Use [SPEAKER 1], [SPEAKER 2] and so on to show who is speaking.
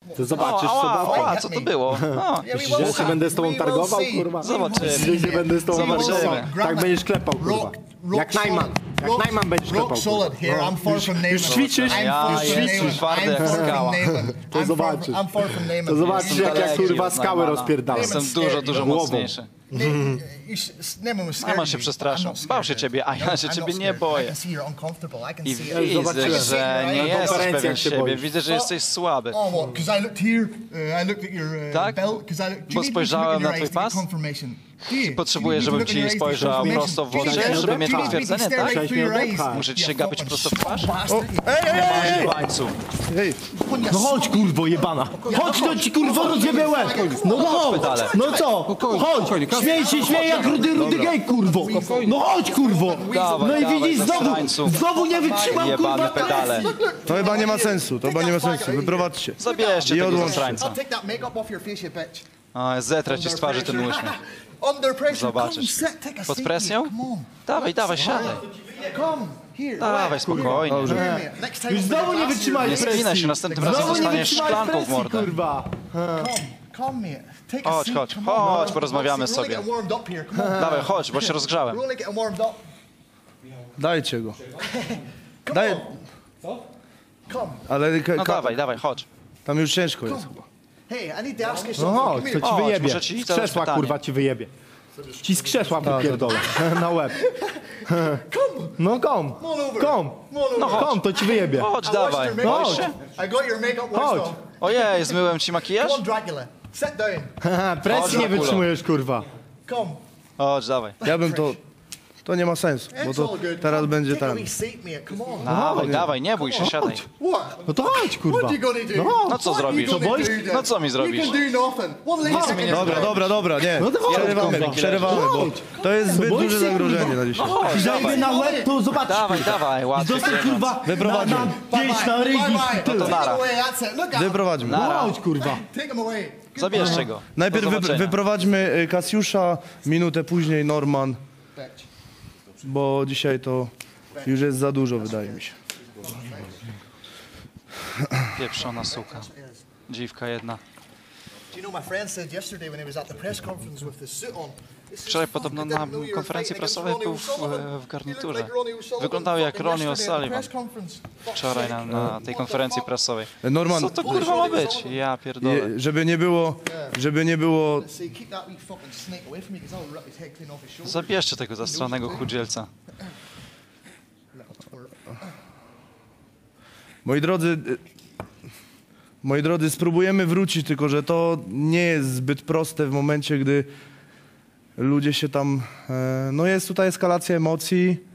[SPEAKER 1] To zobaczysz,
[SPEAKER 2] co to było? No.
[SPEAKER 1] Myślisz, że się będę z tobą targował, kurwa?
[SPEAKER 2] Zobaczymy.
[SPEAKER 1] Myślisz, że się będę z tobą
[SPEAKER 2] Zobaczymy.
[SPEAKER 1] targował? Tak będziesz klepał, kurwa. Jak Najman. Jak Najman będziesz klepał, kurwa. Już ćwiczysz?
[SPEAKER 2] Już twardy jak skała.
[SPEAKER 1] To zobaczysz. To zobaczysz, jak ja, kurwa, skałę rozpierdalam.
[SPEAKER 2] Jestem dużo mocniejszy. Najman się przestraszył. Bał się ciebie, a ja się ciebie nie boję. I widzę, że nie jesteś pewien siebie. Widzę, że jesteś słaby. Tak? Bo spojrzałem na twój pas? Potrzebuję, żebym ci spojrzał prosto w oczy, żeby mieć potwierdzenie, tak? Muszę ci się gapić prosto w twarz?
[SPEAKER 3] No chodź, kurwo jebana. Chodź, to ci kurwo rozjebie łeb. No chodź. No co? Chodź. Śmiej jak rudy gej, kurwo. No chodź, kurwo. No i widzisz, znowu nie wytrzymam, kurwa.
[SPEAKER 2] Pedale.
[SPEAKER 4] To chyba nie ma sensu, wyprowadźcie.
[SPEAKER 2] Zabierzcie tego zasrańca. O, zetrę ci z twarzy ten uśmiech. Zobaczysz. Pod presją? Dawaj, siadaj. Dawaj, spokojnie.
[SPEAKER 3] Już znowu nie wytrzymaj
[SPEAKER 2] Nie
[SPEAKER 3] presji.
[SPEAKER 2] spinaj się, następnym razem dostaniesz szklanką w mordę.
[SPEAKER 3] Kurwa.
[SPEAKER 2] Chodź, porozmawiamy sobie. Dawaj, chodź, bo się rozgrzałem.
[SPEAKER 4] Dajcie go. Ale
[SPEAKER 2] No dawaj, chodź.
[SPEAKER 4] tam już ciężko jest chyba.
[SPEAKER 1] No chodź, to ci wyjebie.
[SPEAKER 2] muszę ci
[SPEAKER 1] Z
[SPEAKER 2] zadać
[SPEAKER 1] krzesła,
[SPEAKER 2] pytanie.
[SPEAKER 1] kurwa, ci wyjebie. Ci z krzesła wypierdolę. Na łeb. No kom. No kom, to ci wyjebie.
[SPEAKER 2] Chodź, dawaj.
[SPEAKER 1] Chodź. Chodź.
[SPEAKER 2] Ojej, zmyłem ci makijaż?
[SPEAKER 1] Presji nie
[SPEAKER 2] Dracula.
[SPEAKER 1] wytrzymujesz, kurwa.
[SPEAKER 2] Chodź, dawaj.
[SPEAKER 4] Ja bym to nie ma sensu, bo to teraz będzie ten.
[SPEAKER 2] Dawaj, nie bój się, siadaj.
[SPEAKER 1] No to chodź, kurwa.
[SPEAKER 2] No co zrobisz? No co mi zrobisz?
[SPEAKER 4] Dobra, nie.
[SPEAKER 1] No to chodź,
[SPEAKER 4] Przerywamy, bo to jest zbyt
[SPEAKER 1] boisz
[SPEAKER 4] duże
[SPEAKER 1] się?
[SPEAKER 4] zagrożenie na dzisiaj.
[SPEAKER 2] Chodź,
[SPEAKER 3] Zajmie
[SPEAKER 2] dawaj.
[SPEAKER 3] na łeb, to zobaczysz.
[SPEAKER 2] Dawaj, łatwo.
[SPEAKER 3] Zostań, kurwa,
[SPEAKER 4] Wyprowadźmy.
[SPEAKER 3] na pięść, na rygi.
[SPEAKER 2] No to nara.
[SPEAKER 4] Wyprowadźmy.
[SPEAKER 2] Nara.
[SPEAKER 1] Chodź, kurwa.
[SPEAKER 2] Zabierzcie go.
[SPEAKER 4] Najpierw
[SPEAKER 2] Do zobaczenia.
[SPEAKER 4] wyprowadźmy Kasiusza, minutę później Norman, bo dzisiaj to już jest za dużo, wydaje mi się.
[SPEAKER 2] Pieprzona suka. Dziwka jedna. Wczoraj podobno na konferencji prasowej był w garniturze. Wyglądał jak Ronnie O'Sullivan. Wczoraj na tej konferencji prasowej.
[SPEAKER 4] Norman,
[SPEAKER 2] Co to kurwa ma być? Ja pierdolę.
[SPEAKER 4] żeby nie było,
[SPEAKER 2] Zabierzcie tego zastranego chudzielca.
[SPEAKER 4] moi drodzy, spróbujemy wrócić, tylko że to nie jest zbyt proste w momencie, gdy ludzie się tam, no jest tutaj eskalacja emocji,